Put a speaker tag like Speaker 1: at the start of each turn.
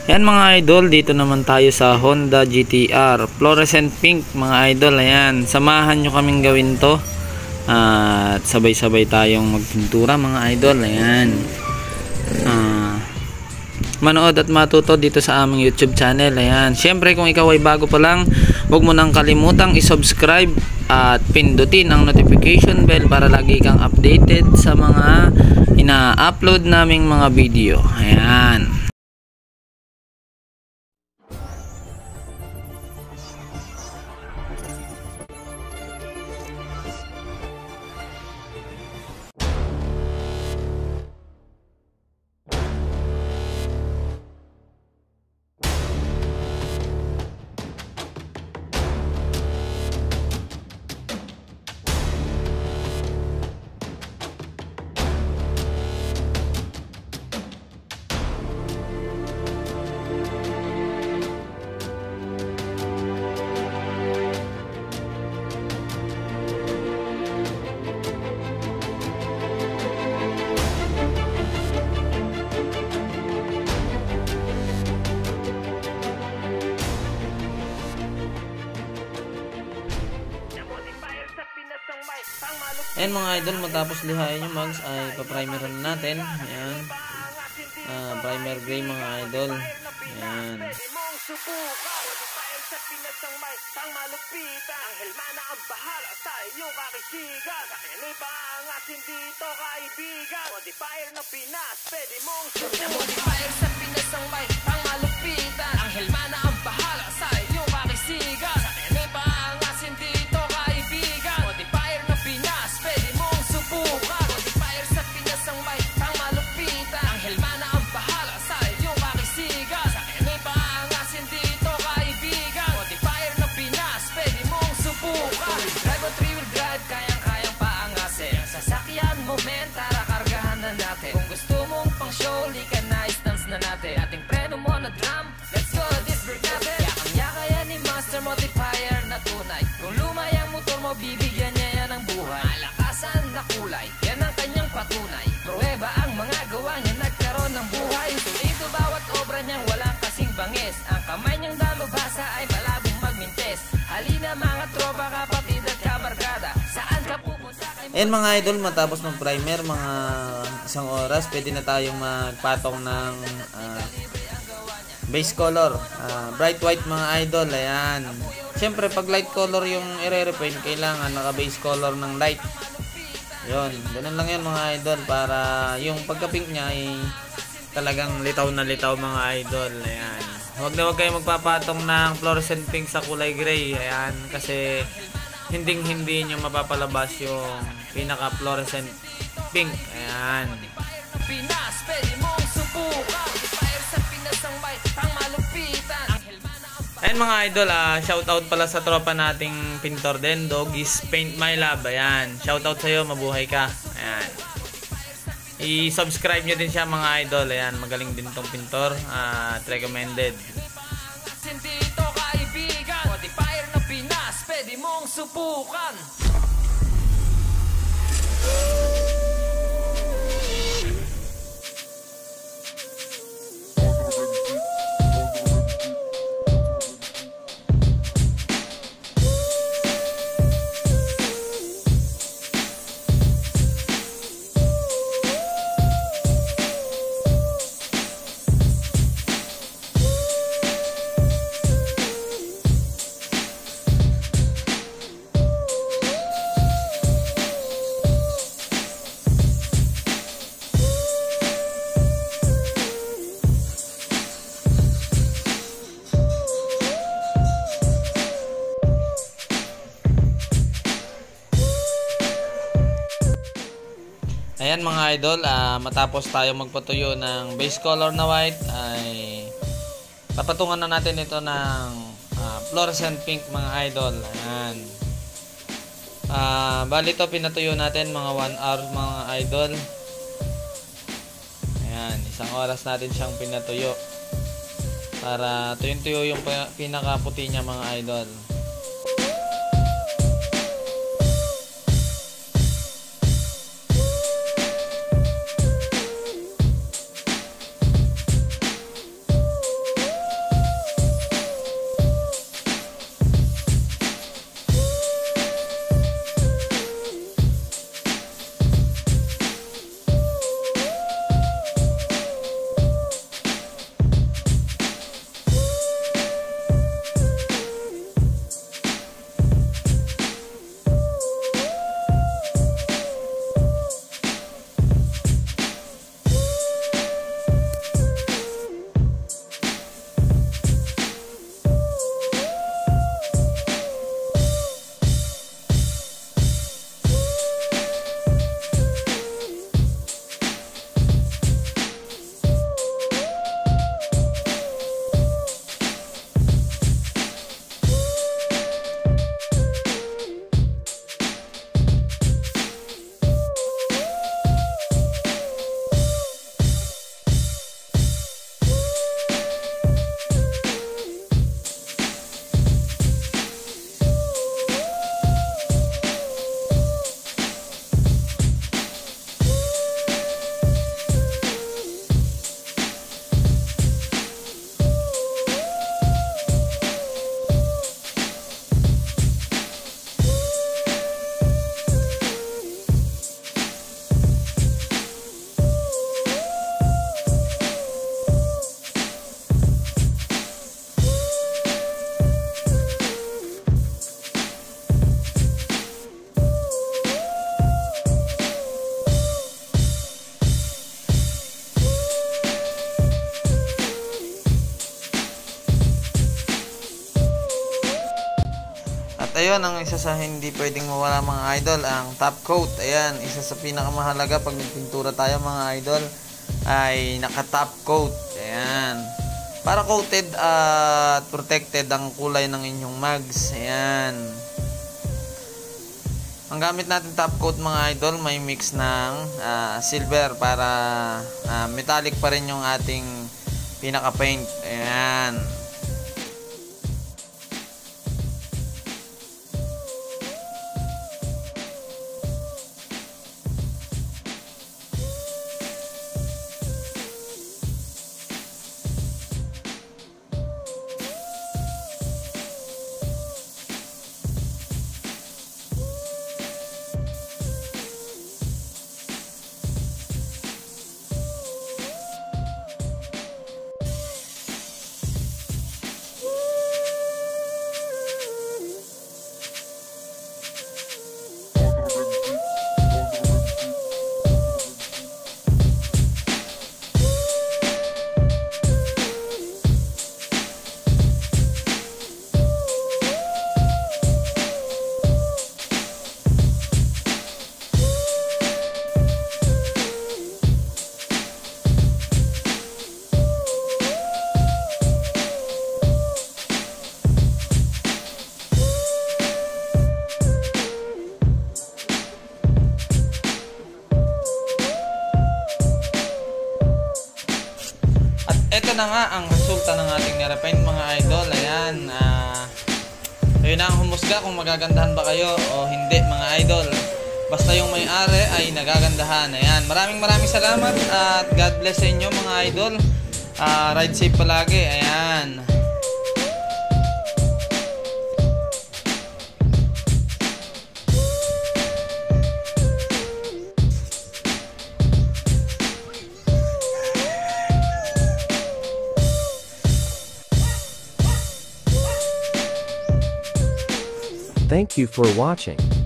Speaker 1: Ayan mga idol, dito naman tayo sa Honda GTR fluorescent pink mga idol. Ayan, samahan nyo kaming gawin to at sabay-sabay tayong magpintura mga idol. Ayan, manood at matuto dito sa aming YouTube channel. Ayan, syempre kung ikaw ay bago pa lang, huwag mo nang kalimutang i-subscribe at pindutin ang notification bell para lagi kang updated sa mga ina-upload naming mga video. Ayan. Ayan mga idol, matapos lihain yung mags ay pa-primer na natin. Ayan, primer gray mga idol. Ayan.
Speaker 2: Bibigyan niya yan ng buhay, malakasan na kulay, yan ang kanyang patunay. Pruweba ang mga gawa niya, nagkaroon ng buhay. Sulido bawat obra niyang walang kasing bangis. Ang kamay niyang dalubhasa ay malabong magmintes. Halina mga tropa, kapatid at kabarkada, saan ka pupunta kay...
Speaker 1: Ayan mga idol, matapos ng primer mga isang oras, pwede na tayong magpatong ng base color, bright white mga idol. Ayan, syempre pag light color yung i-repaint, kailangan naka base color ng light. Yun, ganun lang yan mga idol, para yung pagka-pink nya ay talagang litaw na litaw mga idol. Ayan, huwag na huwag kayo magpapatong ng fluorescent pink sa kulay gray. Ayan, kasi hindi nyo mapapalabas yung pinaka fluorescent pink. Ayan.
Speaker 2: Pinas, pwede mong subukan. Fire sa Pinas ang may pangmalupitan.
Speaker 1: Ayan mga idol, shoutout pala sa tropa nating pintor din, Doggies Paint My Love. Ayan, shoutout sa'yo, mabuhay ka. Ayan, i-subscribe nyo din siya mga idol. Ayan, magaling din tong pintor at recommended.
Speaker 2: Dito kaibigan, modifier na Pinas, pwede mong subukan.
Speaker 1: Ayan mga idol, matapos tayo magpatuyo ng base color na white, ay papatungan na natin ito ng fluorescent pink mga idol. Ayan, bali ito pinatuyo natin mga 1 hour mga idol. Ayan, isang oras natin siyang pinatuyo para tuyong-tuyo yung pinakaputi niya mga idol. ayun, ang isa sa hindi pwedeng mawala mga idol, ang top coat. Ayan, isa sa pinakamahalaga pag nagpintura tayo mga idol ay naka-top coat. Ayan. Para coated at protected ang kulay ng inyong mugs. Ayan. Ang gamit natin top coat mga idol, may mix ng silver para metallic pa rin yung ating pinaka-paint. Ayan. Ito na nga ang resulta ng ating repaint mga idol. Ayan, ayun na ang humusga kung magagandahan ba kayo o hindi mga idol. Basta yung may-ari ay nagagandahan. Ayan, maraming salamat at God bless sa inyo mga idol. Ride safe palagi. Ayan.
Speaker 3: Thank you for watching.